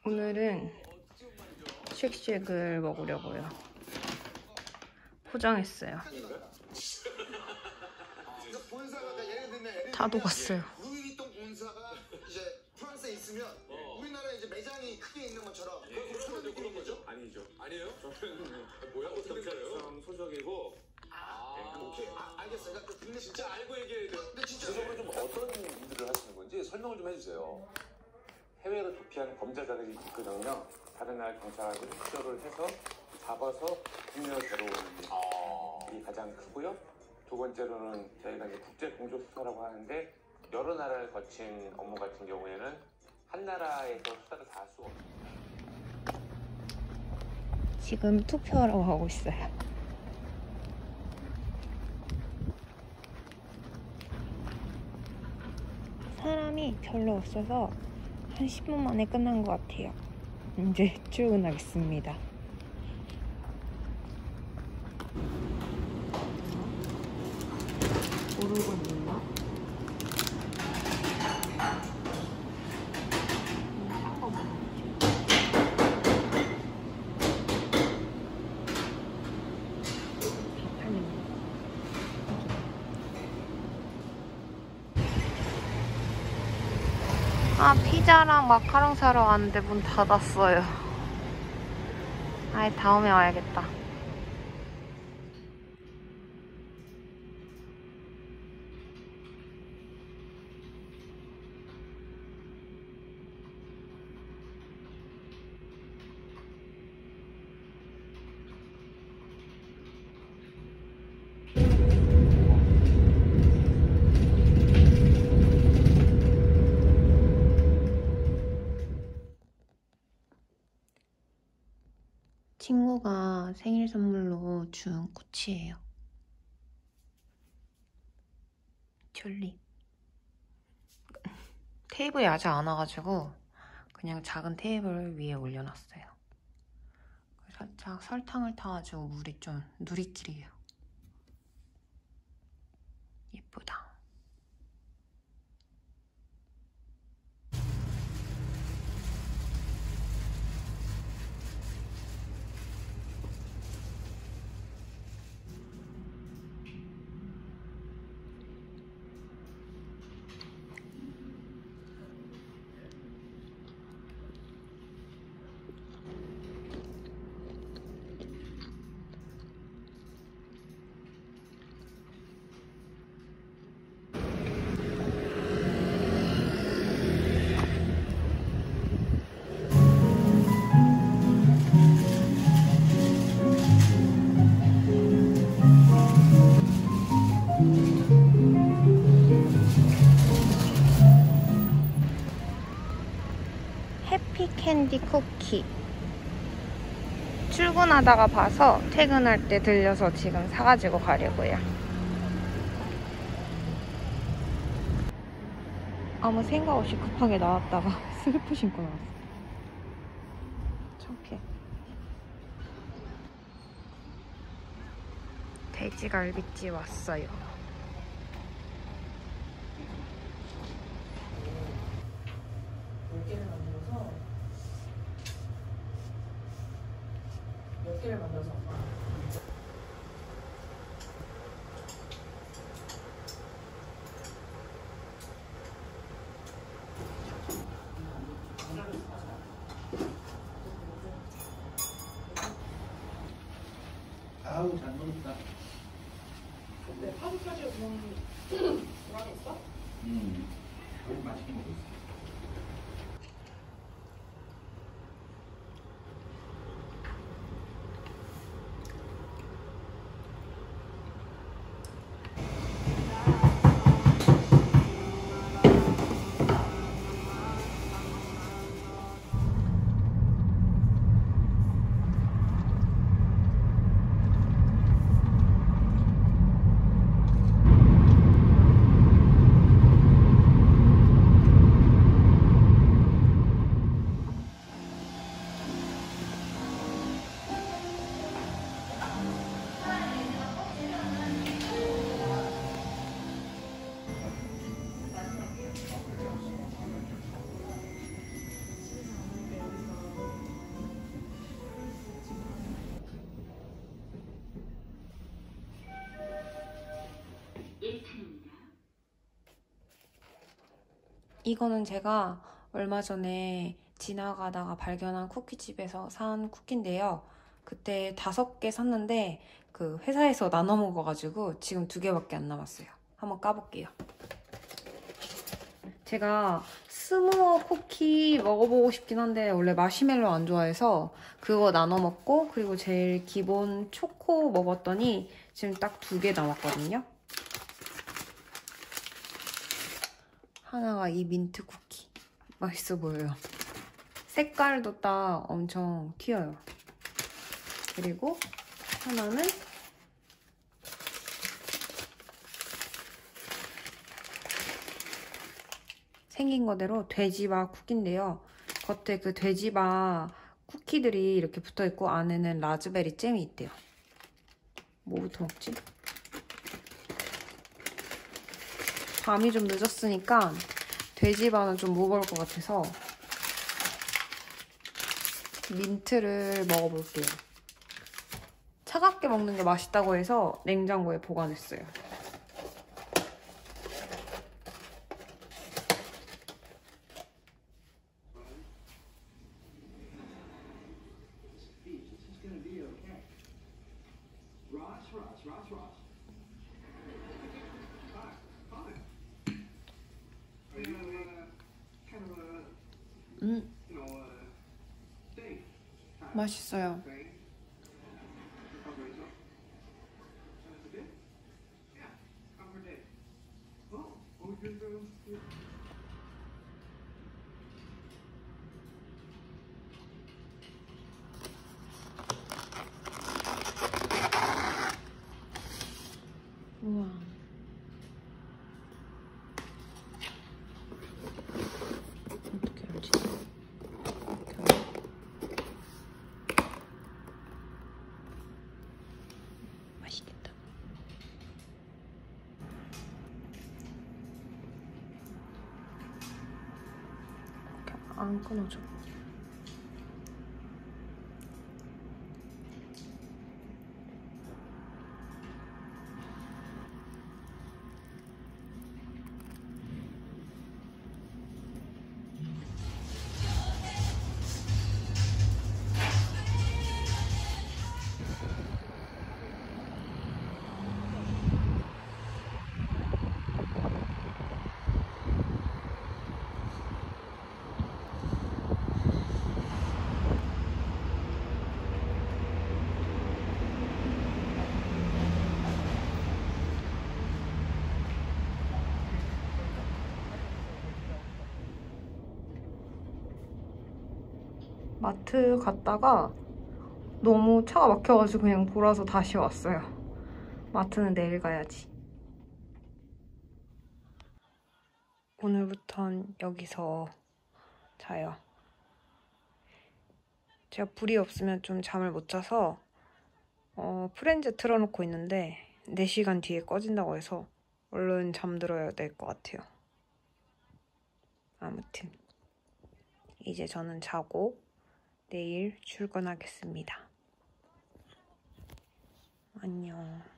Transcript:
오늘은 쉑쉑을 먹으려고요. 포장했어요. 다 녹았어요. 루이비통 본사가 이제 프랑스에 있으면 우리나라에 이제 매장이 크게 있는 것처럼 그런 거죠? 아니죠. 아니에요? 저는 뭐야? 어떻게 생각해요? 소속이고. 오케이. 알겠어요. 그러니까 근데 진짜 알고 얘기해야 돼요. 근데 진짜 구체적으로 좀 어떤 일들을 하시는 건지 설명을 좀 해주세요. 해외로 도피한 범죄자들이 있거든요. 다른 나라 경찰을 협조를 해서 잡아서 국내로 데려오는 일이 가장 크고요. 두 번째로는 저희가 이제 국제 공조 수사라고 하는데 여러 나라를 거친 업무 같은 경우에는 한 나라에서 수사를 다 할 수가 없습니다. 지금 투표하러 가고 있어요. 사람이 별로 없어서 한 10분 만에 끝난 것 같아요. 이제 출근하겠습니다. 모르고 있나? 아, 피자랑 마카롱 사러 왔는데 문 닫았어요. 아예 다음에 와야겠다. 친구가 생일 선물로 준 꽃이에요. 튤립. 테이블이 아직 안 와가지고 그냥 작은 테이블 위에 올려놨어요. 살짝 설탕을 타가지고 물이 좀 누리끼리예요. 예쁘다. 해피캔디 쿠키. 출근하다가 봐서 퇴근할 때 들려서 지금 사가지고 가려고요. 아무 생각 없이 급하게 나왔다가 슬리퍼 신고 나왔어. 창피해. 돼지갈비집 왔어요. 몇 개를 만들어서 아우 잘 먹었다. 근데 파스타지 그만했어? 너무 맛있게 먹었어. 이거는 제가 얼마 전에 지나가다가 발견한 쿠키집에서 산 쿠키인데요. 그때 5개 샀는데 그 회사에서 나눠 먹어가지고 지금 2개밖에 안 남았어요. 한번 까볼게요. 제가 스모어 쿠키 먹어보고 싶긴 한데 원래 마시멜로 안 좋아해서 그거 나눠 먹고 그리고 제일 기본 초코 먹었더니 지금 딱 2개 남았거든요. 하나가 이 민트 쿠키. 맛있어 보여요. 색깔도 딱 엄청 튀어요. 그리고 하나는 생긴 거대로 돼지바 쿠키인데요. 겉에 그 돼지바 쿠키들이 이렇게 붙어있고 안에는 라즈베리 잼이 있대요. 뭐부터 먹지? 밤이 좀 늦었으니까 돼지바는 좀 무거울 것 같아서 민트를 먹어볼게요. 차갑게 먹는 게 맛있다고 해서 냉장고에 보관했어요. 맛있어요. 우와. 어떻게 알지? 맛있겠다. 이렇게 안 끊어져. 마트 갔다가 너무 차가 막혀가지고 그냥 돌아서 다시 왔어요. 마트는 내일 가야지. 오늘부턴 여기서 자요. 제가 불이 없으면 좀 잠을 못 자서 프렌즈 틀어놓고 있는데 4시간 뒤에 꺼진다고 해서 얼른 잠들어야 될 것 같아요. 아무튼 이제 저는 자고 내일 출근하겠습니다. 안녕.